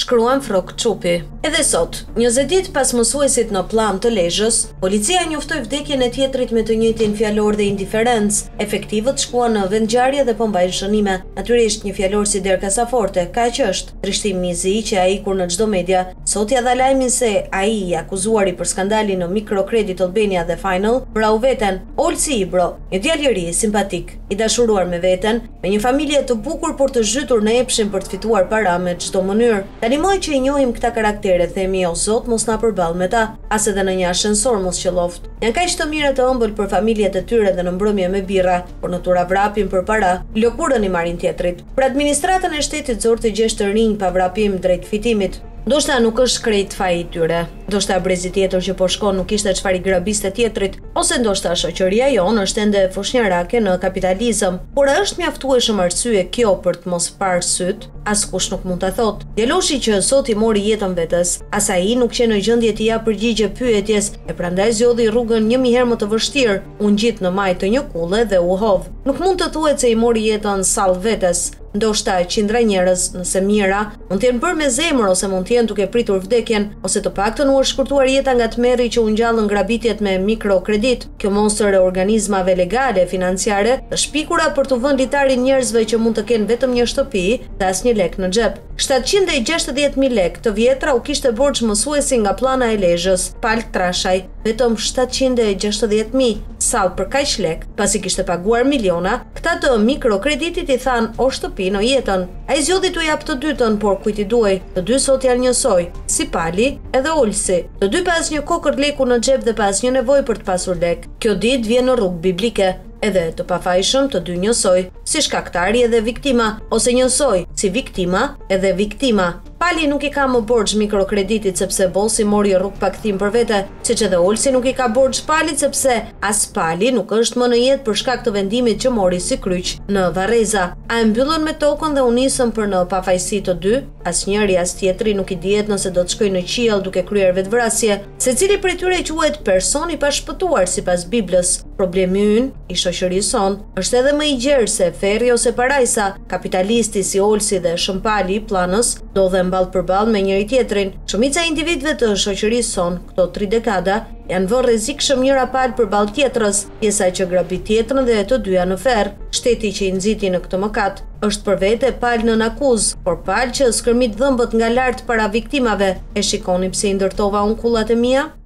shkruan Frok Çupi. Edhe sot, 20 ditë pas mësuesit në Pllanë të Lezhës, policia njoftoi vdekjen e tjetrit me të njëjtin fjalor dhe indiferencë. Efektivët shkuan në vendngjarje dhe po mbajnë shënime. Natyrisht një fjalor si der kasaforte, kaq është. Trishtimi i zi që ai kur në çdo media sot ja dha lajmin se ai i akuzuari për skandalin në Microcredit Albania dhe Final vrau veten. Olsi Ibro, një djalë i ri, simpatik, i dashuruar me veten, me një familje të bukur por të zhytur në epshin për të fituar para me çdo mënyrë. Tani më që i njohim këta karaktere, themi o Zot mos na përball me ta, as edhe në një ashensor mos qelloft. Janë kaq të mirë të ëmbël për familjet e tyre dhe në mbrëmje me birra, por në tura vrapin për para, lëkurën i marrin tjetrit. Për administratën e shtetit zor të gjesh të rinj pa vrapim drejt fitimit. Ndoshta nuk është krejt faji i tyre, ndoshta brezi tjetër që po shkon nuk ishte çfarë grabiste tjetrit, ose ndoshta shoqëria jonë është ende fushnjarake në kapitalizëm, por është mjaftueshëm arsye kjo për të mos parë syt, askush nuk mund ta thotë. Djaloshi që sot i mori jetën vetes, as ai nuk qenë në gjendje të japë përgjigje pyetjes, e prandaj zgjodhi rrugën 1000 herë më të vështirë, u ngjit në majë të një kulle dhe u hodh. Nuk mund të thuhet se i mori jetën sall vetes. Ndoshta qindra njerëz, nëse mira, mund të jenë bërë me zemër ose mund të jenë duke pritur vdekjen, ose të paktën u është shkurtuar jeta nga tmerri që u ngjallën grabitjet me mikrokredit. Kjo monstër e organizmave legale financiare, të shpikura për të vënë litarin njerëzve që mund të kenë vetëm një shtëpi dhe asnjë lek në xhep. 760.000 lek të vjetra u kishte borxh mësuesi nga Plana e Lezhës, Palt Trashaj, vetëm 760.000. Sall për kaq lek, pasi kishte paguar miliona, këta të mikrokreditit i than o shtëpi në jetën. Ai zgjodhi t'u jap të dytën, por kujt i duaj? Të dy sot janë njësoj, si Pali edhe Olsi. Të dy pas një kokër leku në xhep dhe pas një nevojë për të pasur lek. Kjo ditë vjen në rrugë biblike. Edhe të pafajshëm të dy njësoj, si shkaktari edhe viktima, ose njësoj, si viktima edhe viktima. Pali nuk i ka më borxh mikrokreditit sepse Bossi mori rrugë pakthim për vete, siç edhe Olsi nuk i ka borxh Palit sepse as Pali nuk është më në jetë për shkak të vendimit që mori si kryq në Varreza. A e mbyllën me tokën dhe u nisën për në pafajësi të dy? Asnjëri as tjetri nuk i dihet nëse do të shkojë në qiell duke kryer vetvrasje. Secili prej tyre quhet person i pashpëtuar sipas Biblës. Problemi ynë i shoqërisë son është edhe më i gjerë se Ferri ose Parajsa, kapitalisti si Olsi dhe Shëmpali i Planës ndodhen ballë për ballë me njëri tjetrin. Shumica e individëve të shoqërisë son këto 3 dekada janë vënë rrezikshëm njëra palë përballë tjetrës, pjesa që grabit tjetrën dhe të dyja në ferr. Shteti që i nxiti në këtë mëkat është për vete palë nën akuzë, por palë që skërmit dhëmbët nga lart para viktimave. E shikoni pse i ndërtova unë kullat e mia?